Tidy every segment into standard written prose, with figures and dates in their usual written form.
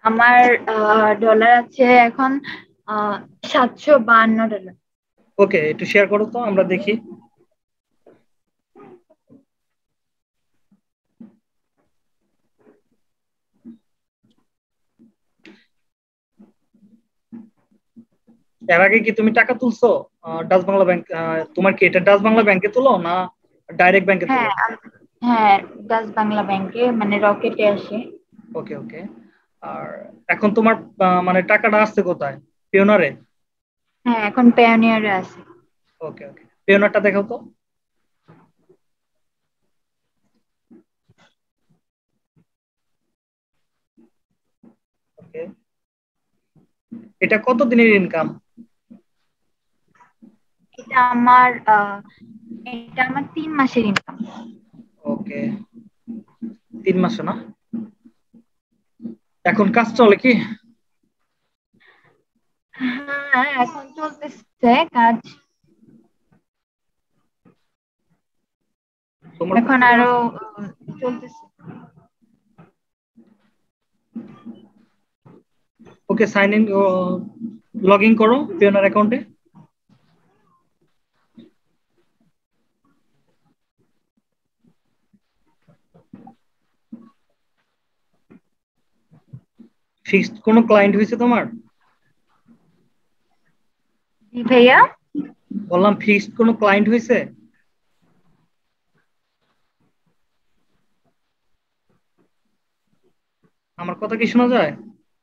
আমার ডলার আছে এখন আহ 752 ডলার। ওকে, একটু শেয়ার করো তো আমরা দেখি। এর আগে কি তুমি টাকা তুলছো ডাচ বাংলা ব্যাংক? তোমার কি এটা ডাচ বাংলা ব্যাংকে তুলো না ডাইরেক্ট ব্যাংকে তুলো? হ্যাঁ হ্যাঁ, ডাচ বাংলা ব্যাংকে মানে রকেটে আসে। ওকে ওকে। আর এখন তোমার মানে টাকাটা আসছে কোথায়? পিওনারে? হ্যাঁ, এখন পেওনিয়ারে আছে। ওকে ওকে, পিওনারটা দেখাও তো। ওকে, এটা কত দিনের ইনকাম? এটা আমার এটা আমার 3 মাসের ইনকাম। ওকে, 3 মাসে না? এখন কাজ চলে কি? হ্যাঁ, এখন চলতেছে কাজ। তোমার এখন কতজন আরো আছে? চলতেছে। Okay, sign in, log in করো পিওনার অ্যাকাউন্টে। ফিক্সড কোনো ক্লায়েন্ট হয়েছে তোমার? জি ভাইয়া। বললাম ফিক্সড কোনো ক্লায়েন্ট হয়েছে? আমার কথা কি শোনা যায়?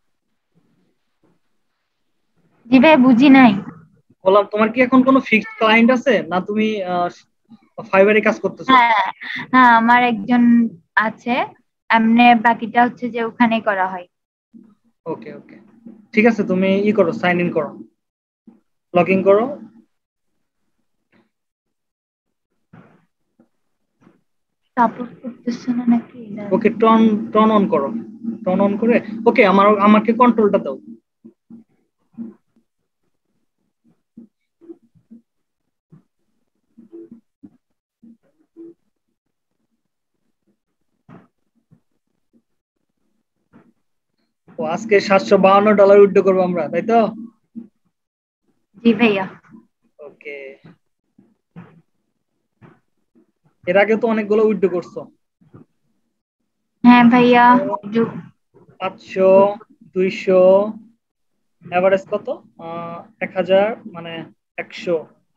জি ভাই, বুঝি নাই। বললাম তোমার কি এখন কোনো ফিক্সড ক্লায়েন্ট আছে না তুমি ফাইবারে কাজ করতেছো? হ্যাঁ হ্যাঁ, আমার একজন আছে। এমনি বাকিটা হচ্ছে যে ওখানে করা হয়। ওকে ওকে, ঠিক আছে, তুমি করো, সাইন ইন করো, লগ ইন করো। সাপোর্ট করতেছে না নাকি ওকে, টর্ন টর্ন অন করো, টর্ন অন করে। ওকে, আমাকে কন্ট্রোলটা দাও। ও, আজকে $752 উইথড্র করবো আমরা, তাই তো? জি ভাইয়া। ওকে, এর আগে তো অনেকগুলো উইথড্র করছো। হ্যাঁ ভাইয়া। 500, 200, এভারেজ কত? 1000, মানে 100,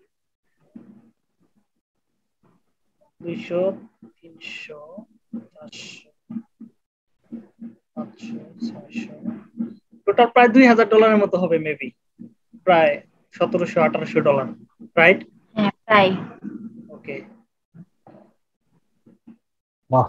200, 300, 400, 500, 600, টোটাল প্রায় $2000 মতো হবে মেবি, প্রায় 1700-1800 ডলার, রাইট? হ্যাঁ, তাই। ওকে, বাহ।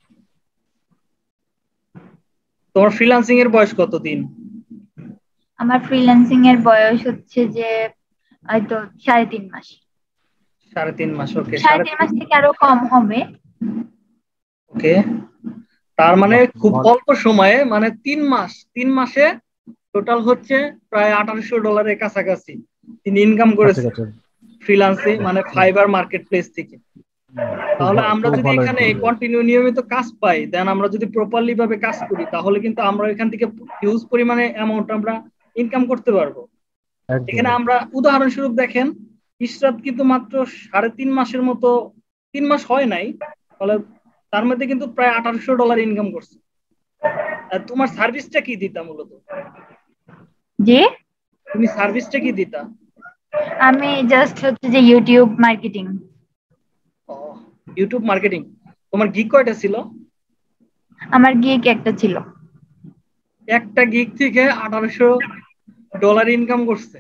তোমার ফ্রিল্যান্সিং এর বয়স কত দিন? আমার ফ্রিল্যান্সিং এর বয়স হচ্ছে যে হয়তো 3.5 মাস। 3.5 মাস, ওকে, সাড়ে তিন মাস থেকে আরো কম হবে। ওকে। তার মানে বাহ, খুব ভালো। অল্প সময়ে, মানে 3 মাস, 3 মাসে টোটাল হচ্ছে প্রায় $1800 কাছাকাছি তিনি ইনকাম কাছে করেছে কাছে। ফ্রিল্যান্সে, বাহ, মানে খুব ফাইবার মার্কেট প্লেস থেকে। খুব তাহলে আমরা খুব যদি ভালো এখানে ইনকাম করে। কন্টিনিউ নিয়মিত কাজ পাই, দেন আমরা যদি প্রপারলি ভাবে কাজ করি, তাহলে কিন্তু আমরা এখান থেকে হিউজ পরিমাণে অ্যামাউন্ট আমরা ইনকাম করতে পারবো। একদম এখানে একদম। আমরা উদাহরণস্বরূপ দেখেন, ইশরাত কিন্তু মাত্র 3.5 মাসের মতো, 3 মাস হয় নাই, ফলে তার মধ্যে কিন্তু প্রায় $1800 ইনকাম করছে। আর তোমার সার্ভিসটা কি দিতা মূলত? জি, তুমি সার্ভিসটা কি দিতা? আমি জাস্ট হচ্ছে যে ইউটিউব মার্কেটিং। ও, ইউটিউব মার্কেটিং। তোমার গিগ কয়টা ছিল? আমার গিগ একটা ছিল। একটা গিগ থেকে $1800 ইনকাম করছে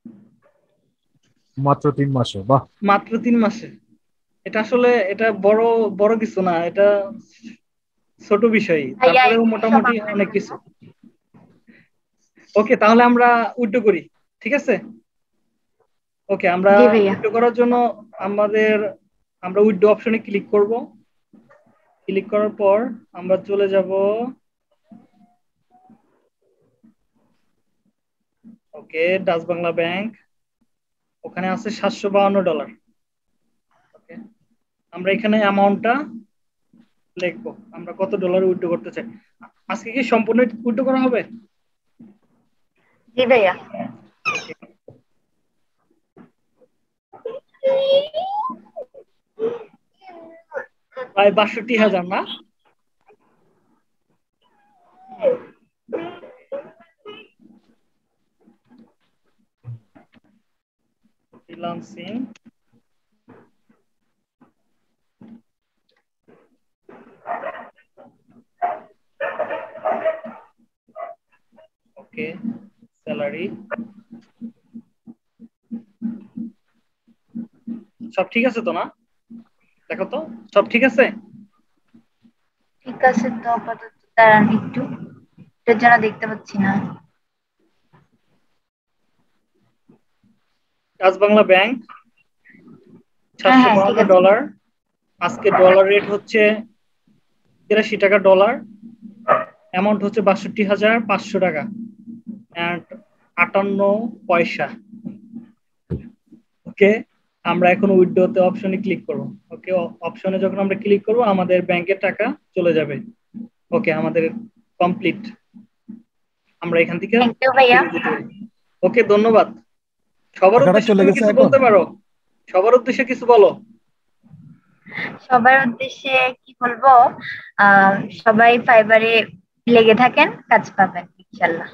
মাত্র 3 মাসে, বাহ। মাত্র 3 মাসে। এটা আসলে এটা বড় বড় কিছু না, এটা ছোট বিষয়, ভাইয়া, তারপরেও এগুলো সব মোটামুটি আপনার অনেক জন্য। কিছু। ওকে, তাহলে আমরা উইথড্র করি, ঠিক আছে? ওকে, আমরা জি ভাইয়া। উইথড্র করার জন্য আমাদের আমরা উইথড্র অপশনে ক্লিক করব। ক্লিক করার পর আমরা চলে যাব, ওকে, ডাচ বাংলা ব্যাংক, ওখানে আছে $752। ওকে, আমরা এখানে অ্যামাউন্টটা লিখবো, আমরা কত ডলার উইথড্র করতে চাই। আজকে কি সম্পূর্ণ উইথড্র করা হবে? জি ভাইয়া। প্রায় ৬২,০০০ না? ফ্রিল্যান্সিং ওকে, স্যালারি সব ঠিক আছে তো না? দেখো তো সব ঠিক আছে? ঠিক আছে তো আপাতত দাঁড়ান একটু, এটার জন্য দেখতে পাচ্ছি না। কাজ বাংলা ব্যাংক হ্যাঁ হ্যাঁ ঠিক আছে। $752। আজকে ডলার রেট হচ্ছে ৮৩ টাকা ডলার, অ্যামাউন্ট হচ্ছে ৬২,৫০০ টাকা এন্ড ৫৮ পয়সা। ওকে, আমরা এখন উইথড্রতে অপশনে ক্লিক করব। ওকে, অপশনে যখন আমরা ক্লিক করব আমাদের ব্যাংকের টাকা চলে যাবে। ওকে, আমাদের কমপ্লিট। আমরা এখান থেকে থ্যাংক ইউ ভাইয়া। ওকে, ধন্যবাদ। সবার টাকাটা উদ্দেশ্যে চলে তুমি গেছে কিছু এখন? বলতে পারো? সবার উদ্দেশ্যে কিছু বলো। সবার উদ্দেশ্যে কি বলবো, সবাই ফাইবারে লেগে থাকেন, কাজ পাবেন ইনশাল্লাহ।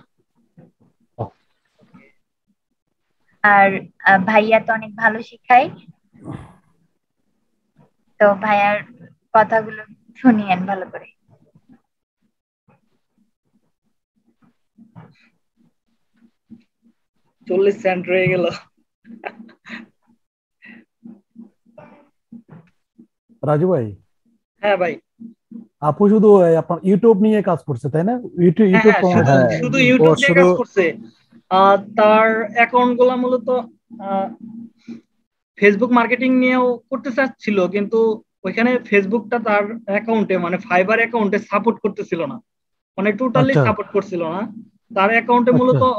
আর ভাইয়া তো অনেক ভালো শিখায়, তো ভাইয়ার কথাগুলো শুনিয়েন ভালো করে। 40 সেন্ট রয়ে গেল। রাজু ভাই, হ্যাঁ ভাই। আপু শুধু আপনার ইউটিউব নিয়ে কাজ করছে তাই না? ইউটিউব হ্যাঁ ইউটিউব হ্যাঁ, শুধু প্রমোশন। শুধু ইউটিউব নিয়ে কাজ করছে। তার অ্যাকাউন্ট গুলা মূলত ফেসবুক মার্কেটিং নিয়েও করতে চাচ্ছিল, কিন্তু ওইখানে ফেসবুকটা তার অ্যাকাউন্টে মানে ফাইবার অ্যাকাউন্টে সাপোর্ট করতেছিল না, মানে টোটালি আচ্ছা সাপোর্ট করছিল না। তার অ্যাকাউন্টে আচ্ছা মূলত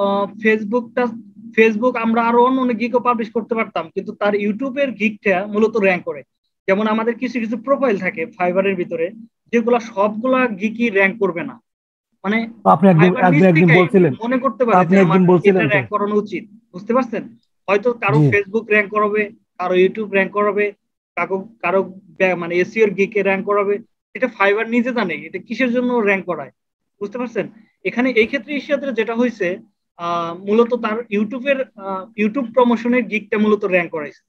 ফেসবুক আমরা আরো অন্য অনেক গিগও পাবলিশ করতে পারতাম, কিন্তু তার ইউটিউবের গিগটা মূলত র্যাঙ্ক করে। যেমন আমাদের কিছু কিছু প্রোফাইল থাকে ফাইবারের ভিতরে, যেগুলা সবগুলা গিগই র্যাঙ্ক করবে না। মানে আপনি একদিন ফাইবার নিজ একদিন একদিন থেকেই বলছিলেন, মনে করতে পারে আপনি যে আমার একদিন এটা বলছিলেন তো। র্যাঙ্ক করানো উচিত, বুঝতে পারছেন? হয়তো কারো জি ফেসবুক র্যাঙ্ক করাবে, কারো ইউটিউব র্যাঙ্ক করাবে, কারো কারো মানে এসইও এর গিকে র্যাঙ্ক করাবে। এটা ফাইবার নিজে জানে এটা কিসের জন্য র্যাঙ্ক করায়, বুঝতে পারছেন? এখানে এই ক্ষেত্রে ইশিয়াতে যেটা হয়েছে, মূলত তার ইউটিউব প্রমোশনের গিকটা মূলত র্যাঙ্ক করাইছে।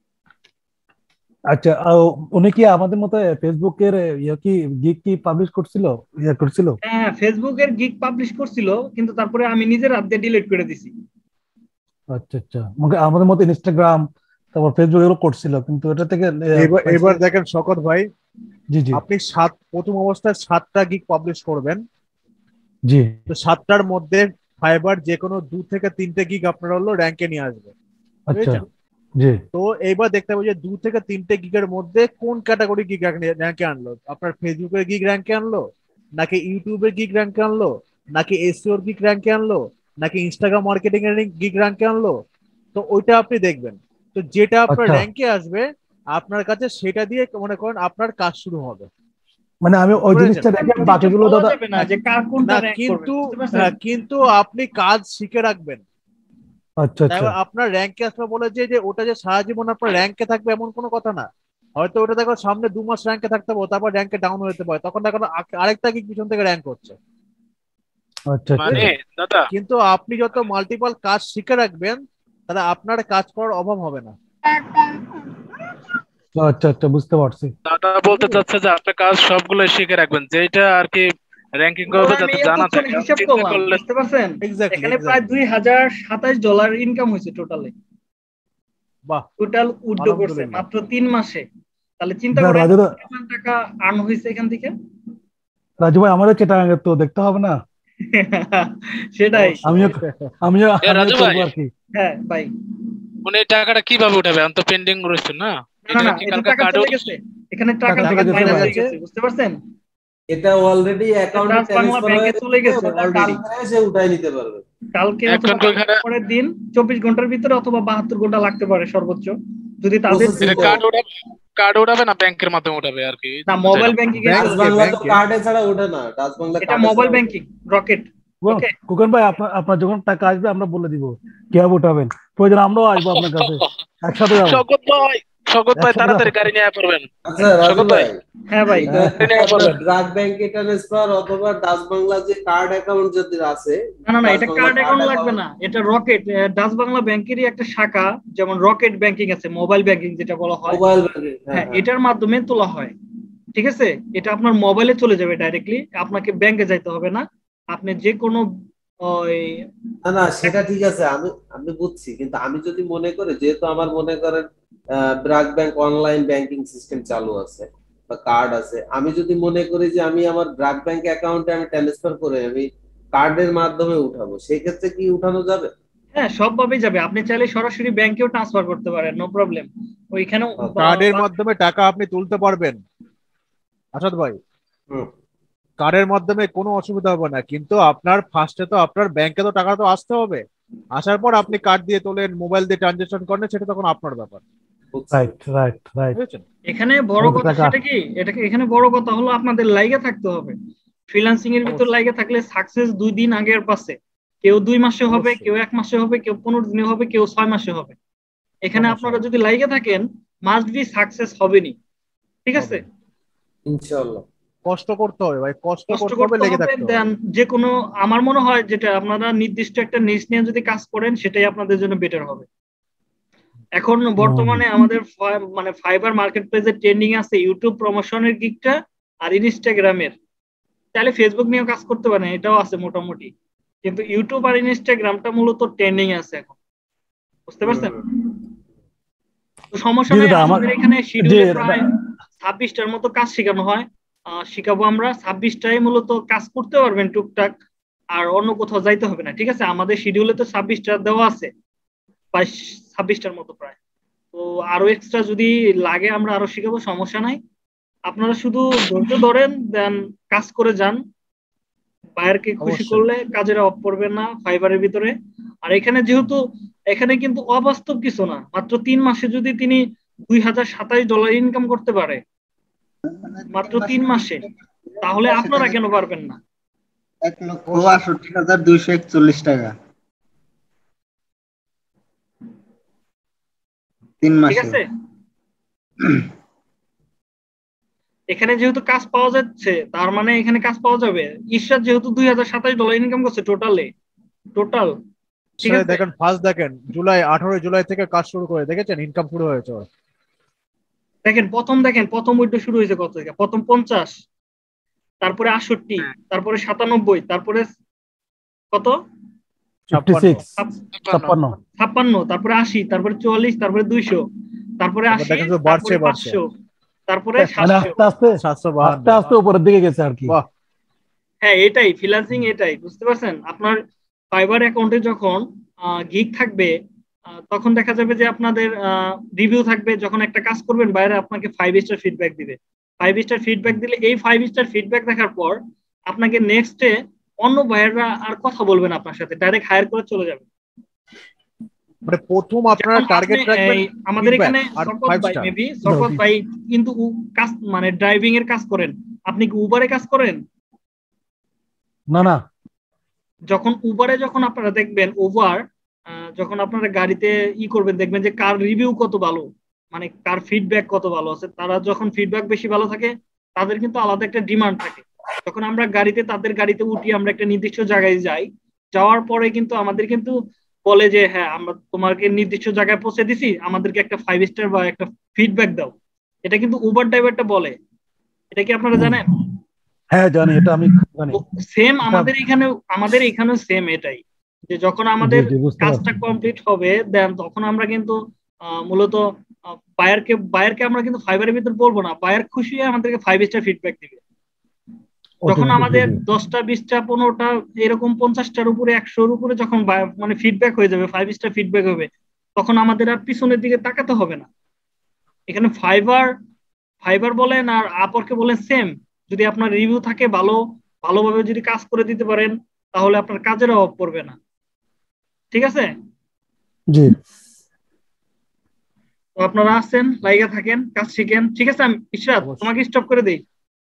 আচ্ছা, উনি কি আমাদের মতো ফেসবুকের ইয়ে কি গিগ কি পাবলিশ করছিল, ইয়ে করছিল? হ্যাঁ, ফেসবুকের গিক পাবলিশ করছিল, কিন্তু তারপরে আমি নিজের হাত দিয়ে ডিলিট করে দিছি। আচ্ছা আচ্ছা, আমাদের মতো ইনস্টাগ্রাম তারপর ফেসবুক এগুলো করছিল, কিন্তু এটা থেকে এবার পাইছে। এবার দেখেন শকত ভাই, জি জি আপনি প্রথম অবস্থায় 7টা গিগ পাবলিশ করবেন। জি। তো 7টার মধ্যে ফাইবার যে কোনো 2 থেকে 3টে গিগ আপনার হলো র্যাঙ্কে নিয়ে আসবে, আচ্ছা। বুঝেছেন? জি তো এইবার দেখতে হবে যে 2 থেকে 3টে গিগের মধ্যে কোন ক্যাটাগরি গিগ র্যাঙ্কে আনলো। আপনার ফেসবুকের গিগ র্যাঙ্কে আনলো, নাকি ইউটিউবের গিগ র্যাঙ্কে আনলো, নাকি এসইওর গিগ র্যাঙ্কে আনলো, নাকি ইনস্টাগ্রাম মার্কেটিং এর গিগ র্যাঙ্কে আনলো। তো ওইটা আপনি দেখবেন। তো যেটা আপনার আচ্ছা, র্যাঙ্কে আসবে আপনার কাছে, সেটা দিয়ে মনে করেন আপনার কাজ শুরু হবে, মানে আমি বুঝতে ওই পেরেছেন? জিনিসটা রেখে এটা বাকিগুলো বলা দাদা। যাবে না যে কার কোনটা না র্যাঙ্ক করবে, কিন্তু, বুঝতে পারছেন? হ্যাঁ কিন্তু আপনি কাজ শিখে রাখবেন। আচ্ছা আচ্ছা এবার আপনার র্যাঙ্কে আসবে বলে যে ওটা যে সারা জীবন আপনার র্যাঙ্কে থাকবে এমন কোনো কথা না। হয়তো ওটা দেখো সামনে 2 মাস র্যাঙ্কে থাকতে পারো, তারপর র্যাঙ্কে ডাউন হতে পারে, তখন দেখো আরেকটা কি পিছন থেকে র্যাঙ্ক করছে। আচ্ছা আচ্ছা মানে দাদা কিন্তু আপনি যত মাল্টিপল কাজ শিখে রাখবেন, তাহলে আপনার কাজ করার অভাব হবে না। আচ্ছা আচ্ছা, বুঝতে পারছি। দাদা বলতে চাচ্ছে যে আপনি কাজ সবগুলো শিখে রাখবেন, যেটা আর কি র্যাঙ্কিং করবে ধরো আমি যাতে জানা এতক্ষণ থাকে। হিসাব চিন্তা করলাম, করলে বুঝতে পারছেন? এক্স্যাক্টলি এখানে প্রায় এক্স্যাক্টলি। $2,027 ইনকাম হয়েছে টোটালে। বাহ, টোটাল উইথড্র করছে আলহামদুলিল্লাহ। মাত্র 3 মাসে। তাহলে চিন্তা করেন রাজু কেমন টাকা আর্ন হয়েছে এখান থেকে। রাজু ভাই, আমাদের চিটাগাঙ্গের তো দেখতে হবে না? সেটাই। আমিও অবশ্যই। আমিও আমিও রাজু ভাই, করবো আর কি। হ্যাঁ ভাই। উনি এই টাকাটা কিভাবে উঠাবে? আমি তো পেন্ডিং রয়েছে না, না এটা না, কি এটা কালকে টাকা কার্ডে চলে উঠছে? গেছে, এখানে টাকা টাকা থেকে চলে গেছে মাইনাস ভাই। হয়ে গেছে, বুঝতে পারছেন? এটা অলরেডি অ্যাকাউন্টে ট্রান্স বাংলা ট্রান্সফার ব্যাংকে হয়ে চলে গেছে গেছে, ওটা অলরেডি। কালকে সে উঠাই নিতে পারবে। কালকে এখন অথবা কি ওখানে পরের দিন 24 ঘন্টার ভিতরে অথবা 72 ঘন্টা লাগতে পারে সর্বোচ্চ। যদি তাদের Processing কার্ড উঠাবে না ব্যাংকের মাধ্যমে উঠাবে আর কি? না মোবাইল ব্যাংকিং ডাচ বাংলা তো কার্ডে ছাড়া ওঠে না, ডাচ বাংলা এটা কার্ডে মোবাইল ছাড়া ব্যাংকিং রকেট। ওকে খোকন ভাই, আপনার যখন টাকা আসবে আমরা বলে দিব কিভাবে উঠাবেন, প্রয়োজন আমরাও আসবো আপনার কাছে, একসাথে যাবো। শওকত ভাই একসাথে তাড়াতাড়ি যাবো। গাড়ি নিয়ে পড়বেন। আচ্ছা রাজু শওকত ভাই ভাই, হ্যাঁ ভাই, এটা হ্যাঁ, আপনার বলেন। ব্র্যাক ব্যাংকে ট্রান্সফার অথবা ডাচ বাংলা যে কার্ড অ্যাকাউন্ট যদি আছে, না ডাচ এটা বাংলা কার্ড অ্যাকাউন্ট লাগবে account- না, এটা রকেট ডাচ বাংলা ব্যাংকেরই একটা শাখা, যেমন রকেট ব্যাংকিং আছে, মোবাইল ব্যাংকিং যেটা বলা হয়। মোবাইল ব্যাংকিং, হ্যাঁ এটার মাধ্যমে তোলা হয়, ঠিক আছে? এটা আপনার মোবাইলে চলে যাবে ডাইরেক্টলি, আপনাকে ব্যাংকে যাইতে হবে না। আপনি যে কোনো ওই না সেটা ঠিক আছে, আমি বুঝছি, কিন্তু আমি যদি মনে করি, যেহেতু আমার মনে করেন BRAC bank online banking system চালু আছে বা কার্ড আছে, আমি যদি মনে করি যে আমি আমার ব্র্যাক ব্যাংক অ্যাকাউন্টে আমি ট্রান্সফার করে আমি কার্ডের মাধ্যমে উঠাবো, সেই ক্ষেত্রে কি উঠানো যাবে? হ্যাঁ সবভাবেই যাবে, আপনি চাইলে সরাসরি ব্যাংকেও ট্রান্সফার করতে পারেন, নো প্রবলেম। ওইখানে কার্ডের মাধ্যমে টাকা আপনি তুলতে পারবেন আসাদ ভাই, হুম। কার্ডের মাধ্যমে কোনো অসুবিধা হবে না, কিন্তু আপনার ফার্স্টে তো আপনার ব্যাংকে তো টাকা তো আসতে হবে, আসার পর আপনি কার্ড দিয়ে তোলেন, মোবাইল দিয়ে ট্রানজাকশন করেন, সেটা তখন আপনার ব্যাপার, রাইট রাইট রাইট। বুঝেছেন? এখানে বড় আমাদের কথা টাকা সেটা কি, এখানে বড় কথা হলো আপনাদের লাইগে থাকতে হবে। ফ্রিল্যান্সিং এর ভিতর লাইগে থাকলে সাকসেস 2 দিন আগের পাশে, কেউ 2 মাসে হবে, অবশ্যই। কেউ 1 মাসে হবে, কেউ 15 দিনে হবে, কেউ 6 মাসে হবে। এখানে সমস্যা আপনারা নেই। যদি লাইগে থাকেন মাস্ট বি সাকসেস হবেনি, ঠিক আছে? ইনশাআল্লাহ। কষ্ট করতে হবে ভাই, কষ্ট কষ্ট করতে হবে, করতে লেগে হবে, থাকতে হবে। দেন যে কোনো, আমার মনে হয় যেটা আপনারা নির্দিষ্ট একটা নিশ নিয়ে যদি কাজ করেন সেটাই আপনাদের জন্য বেটার হবে। এখন বর্তমানে আমাদের মানে ফাইবার মার্কেট প্লেসে ট্রেন্ডিং আছে ইউটিউব প্রমোশনের গিগটা আর ইনস্টাগ্রামের। তাহলে ফেসবুক নিয়েও কাজ করতে পারেন, এটাও আছে মোটামুটি, কিন্তু ইউটিউব আর ইনস্টাগ্রামটা মূলত ট্রেন্ডিং আছে এখন, বুঝতে পারছেন? তো সমস্যা জি নেই, দাদা, আমাদের এখানে জি শিডিউলে দাদা। প্রায় 26টার মতো কাজ শেখানো হয়। শিখাবো আমরা 26টাই, মূলত কাজ করতে পারবেন টুকটাক, আর অন্য কোথাও যাইতে হবে না, ঠিক আছে? আমাদের শিডিউলে তো 26টা দেওয়া আছে, 26টার মতো প্রায়। তো আরো এক্সট্রা যদি লাগে আমরা আরো শিখাবো, সমস্যা নাই। আপনারা শুধু ধৈর্য ধরেন, দেন কাজ করে যান। বায়ারকে খুশি অবশ্যই। করলে কাজের অফ পড়বেন না ফাইবারের ভিতরে। আর এখানে যেহেতু এখানে কিন্তু অবাস্তব কিছু না, মাত্র 3 মাসে যদি তিনি $2027 ইনকাম করতে পারে, মাত্র 3 মাসে, তাহলে আপনারা কেন পারবেন না? 1,62,241 টাকা 3 ঠিক মাসে। আছে, এখানে যেহেতু কাজ পাওয়া যাচ্ছে, তার মানে এখানে কাজ পাওয়া যাবে। ঈশ্বর যেহেতু $2027 ইনকাম করছে টোটাল, ঠিক সে আছে? দেখেন ফার্স্ট দেখেন 18 জুলাই থেকে কাজ শুরু করে, দেখেছেন ইনকাম শুরু হয়েছে ওর। দেখেন প্রথম উইড্রো শুরু হয়েছে কত থেকে, প্রথম 50, তারপরে 68, তারপরে 97, তারপরে কত 56, 56, 56, তারপরে 80, তারপরে 44, তারপরে 200, তারপরে তারপর 80, দেখেন যে বাড়ছে, তারপরে বাড়ছে। 500, তারপরে মানে 700। আস্তে আস্তে 752। আস্তে উপরের দিকে গেছে আর কি। বাহ, হ্যাঁ এটাই ফ্রিল্যান্সিং, এটাই, বুঝতে পারছেন? আপনার ফাইবার অ্যাকাউন্টে যখন গিগ থাকবে, তখন দেখা যাবে যে আপনাদের রিভিউ থাকবে, যখন একটা কাজ করবেন বাইরে আপনাকে 5 স্টার ফিডব্যাক দিবে। 5 স্টার ফিডব্যাক দিলে, এই 5 স্টার ফিডব্যাক দেখার পর আপনাকে নেক্সটে অন্য ভাইয়াররা আর কথা বলবেন আপনার সাথে, ডাইরেক্ট হায়ার করে চলে যাবে। মানে প্রথম আপনারা যেমন টার্গেট আপনি রাখবেন আমাদের feedback এখানে আর শকত 5 ভাই, স্টার। মেবি শকত ভাই কিন্তু কাজ মানে ড্রাইভিং এর কাজ করেন, আপনি কি উবারে কাজ করেন? না না, যখন উবারে যখন আপনারা দেখবেন, উবার যখন আপনারা গাড়িতে করবেন, দেখবেন যে কার রিভিউ কত ভালো, মানে কার ফিডব্যাক কত ভালো আছে। তারা যখন ফিডব্যাক বেশি ভালো থাকে, তাদের কিন্তু আলাদা একটা ডিমান্ড থাকে। যখন আমরা তাদের গাড়িতে উঠি, আমরা একটা নির্দিষ্ট জায়গায় যাই, যাওয়ার পরে কিন্তু আমাদের কিন্তু বলে যে হ্যাঁ আমরা তোমাকে নির্দিষ্ট জায়গায় পৌঁছে দিছি, আমাদেরকে একটা 5 স্টার বা একটা ফিডব্যাক দাও। এটা কিন্তু উবার ড্রাইভারটা বলে। এটা কি আপনারা জানেন? হ্যাঁ জানি, এটা আমি জানি। সেম আমাদের এখানেও সেম এটাই, যে যখন আমাদের জি, বুঝতে কাজটা পারছি। কমপ্লিট হবে, দেন তখন আমরা কিন্তু মূলত বায়ারকে আমরা কিন্তু ফাইবারের ভিতর বলবো না, বায়ার খুশি হয়ে আমাদেরকে 5 স্টার ফিডব্যাক দিবে। যখন আমাদের 10টা 20টা 15টা এরকম 50টার উপরে 100-র উপরে যখন মানে ফিডব্যাক হয়ে যাবে, 5 স্টার ফিডব্যাক হবে, তখন আমাদের আর পিছনের দিকে তাকাতে হবে না। এখানে ফাইবার বলেন আর আপওয়ার্কে বলেন সেম, যদি আপনার রিভিউ থাকে ভালোভাবে যদি কাজ করে দিতে পারেন, তাহলে আপনার কাজের অভাব পড়বে না, ঠিক আছে? জি তো আপনারা আসেন, লাইগা থাকেন, কাজ শিখেন। ঠিক আছে, আমি ইশরাত অবশ্যই। তোমাকে স্টপ করে দেই।